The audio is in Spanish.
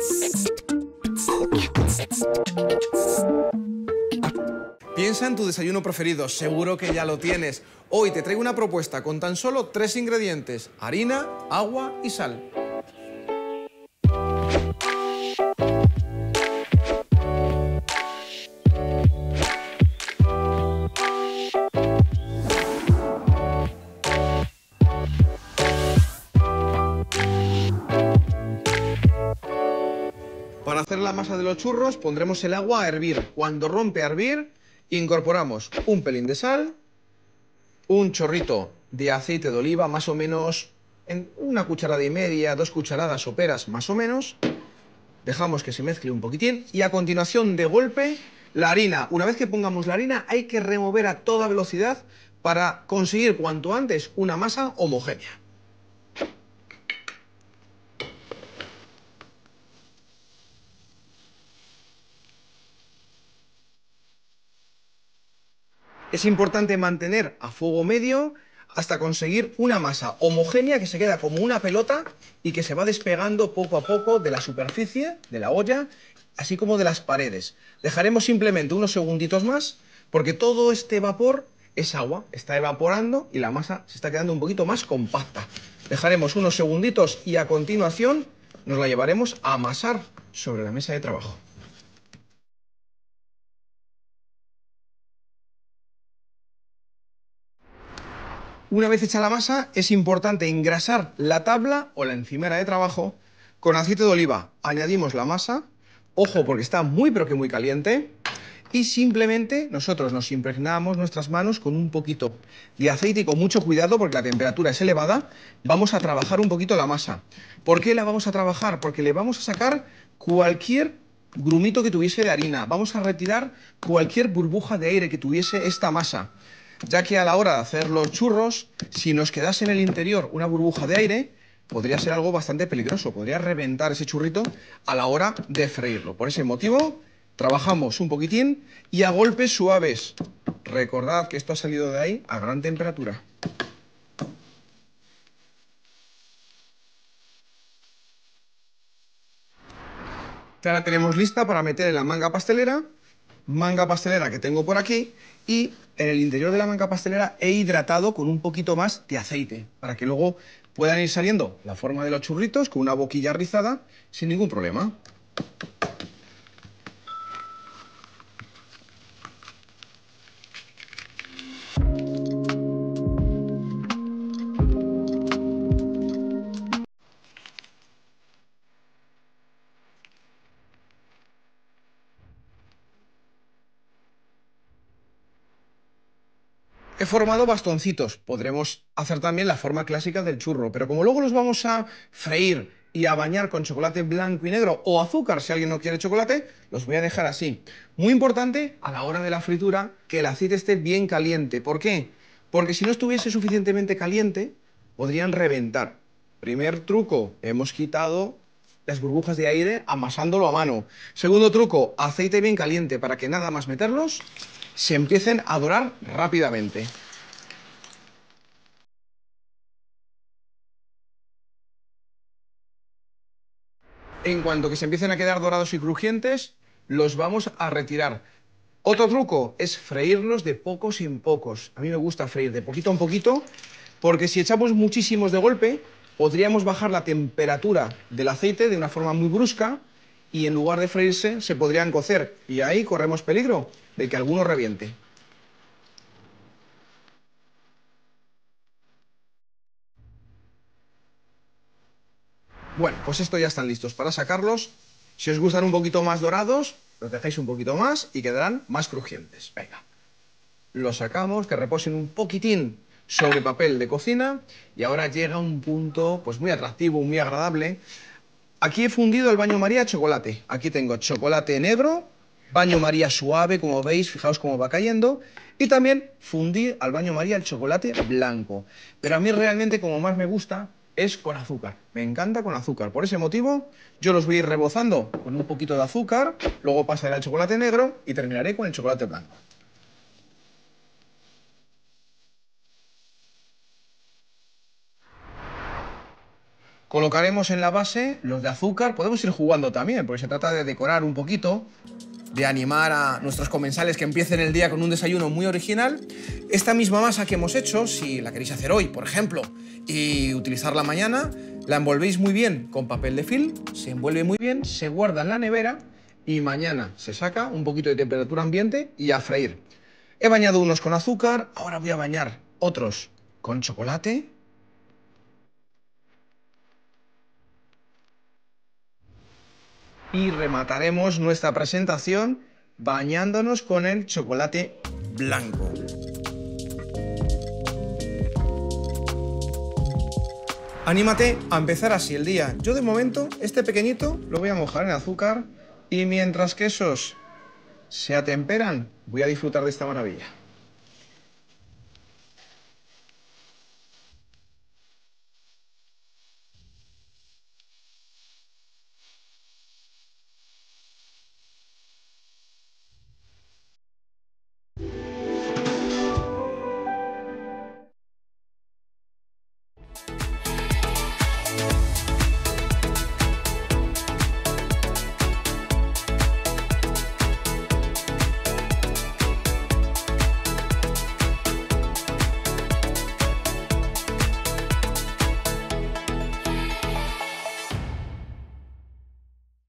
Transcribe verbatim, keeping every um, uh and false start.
Piensa en tu desayuno preferido, seguro que ya lo tienes. Hoy te traigo una propuesta con tan solo tres ingredientes: harina, agua y sal. Para hacer la masa de los churros pondremos el agua a hervir. Cuando rompe a hervir, incorporamos un pelín de sal, un chorrito de aceite de oliva, más o menos en una cucharada y media, dos cucharadas soperas más o menos. Dejamos que se mezcle un poquitín y a continuación, de golpe, la harina. Una vez que pongamos la harina, hay que remover a toda velocidad para conseguir cuanto antes una masa homogénea. Es importante mantener a fuego medio hasta conseguir una masa homogénea que se queda como una pelota y que se va despegando poco a poco de la superficie de la olla, así como de las paredes. Dejaremos simplemente unos segunditos más porque todo este vapor es agua, está evaporando y la masa se está quedando un poquito más compacta. Dejaremos unos segunditos y a continuación nos la llevaremos a amasar sobre la mesa de trabajo. Una vez hecha la masa, es importante engrasar la tabla o la encimera de trabajo con aceite de oliva. Añadimos la masa, ojo porque está muy pero que muy caliente, y simplemente nosotros nos impregnamos nuestras manos con un poquito de aceite y con mucho cuidado porque la temperatura es elevada. Vamos a trabajar un poquito la masa. ¿Por qué la vamos a trabajar? Porque le vamos a sacar cualquier grumito que tuviese de harina. Vamos a retirar cualquier burbuja de aire que tuviese esta masa, ya que a la hora de hacer los churros, si nos quedase en el interior una burbuja de aire, podría ser algo bastante peligroso, podría reventar ese churrito a la hora de freírlo. Por ese motivo, trabajamos un poquitín y a golpes suaves. Recordad que esto ha salido de ahí a gran temperatura. Ya la tenemos lista para meter en la manga pastelera, manga pastelera que tengo por aquí, y en el interior de la manga pastelera he hidratado con un poquito más de aceite, para que luego puedan ir saliendo la forma de los churritos con una boquilla rizada sin ningún problema. He formado bastoncitos. Podremos hacer también la forma clásica del churro, pero como luego los vamos a freír y a bañar con chocolate blanco y negro o azúcar, si alguien no quiere chocolate, los voy a dejar así. Muy importante a la hora de la fritura que el aceite esté bien caliente. ¿Por qué? Porque si no estuviese suficientemente caliente, podrían reventar. Primer truco, hemos quitado las burbujas de aire amasándolo a mano. Segundo truco, aceite bien caliente para que nada más meterlos se empiecen a dorar rápidamente. En cuanto que se empiecen a quedar dorados y crujientes, los vamos a retirar. Otro truco es freírlos de pocos en pocos. A mí me gusta freír de poquito en poquito, porque si echamos muchísimos de golpe, podríamos bajar la temperatura del aceite de una forma muy brusca y en lugar de freírse, se podrían cocer. Y ahí corremos peligro de que alguno reviente. Bueno, pues estos ya están listos para sacarlos. Si os gustan un poquito más dorados, los dejáis un poquito más y quedarán más crujientes. Venga, los sacamos, que reposen un poquitín sobre papel de cocina y ahora llega un punto pues muy atractivo, muy agradable. Aquí he fundido el baño María de chocolate. Aquí tengo chocolate negro, baño María suave, como veis, fijaos cómo va cayendo. Y también fundí al baño María el chocolate blanco. Pero a mí realmente como más me gusta es con azúcar. Me encanta con azúcar. Por ese motivo yo los voy a ir rebozando con un poquito de azúcar, luego pasaré al chocolate negro y terminaré con el chocolate blanco. Colocaremos en la base los de azúcar. Podemos ir jugando también, porque se trata de decorar un poquito, de animar a nuestros comensales que empiecen el día con un desayuno muy original. Esta misma masa que hemos hecho, si la queréis hacer hoy, por ejemplo, y utilizarla mañana, la envolvéis muy bien con papel de film, se envuelve muy bien, se guarda en la nevera y mañana se saca un poquito de temperatura ambiente y a freír. He bañado unos con azúcar, ahora voy a bañar otros con chocolate. Y remataremos nuestra presentación bañándonos con el chocolate blanco. Anímate a empezar así el día. Yo de momento, este pequeñito lo voy a mojar en azúcar y mientras que esos se atemperan, voy a disfrutar de esta maravilla.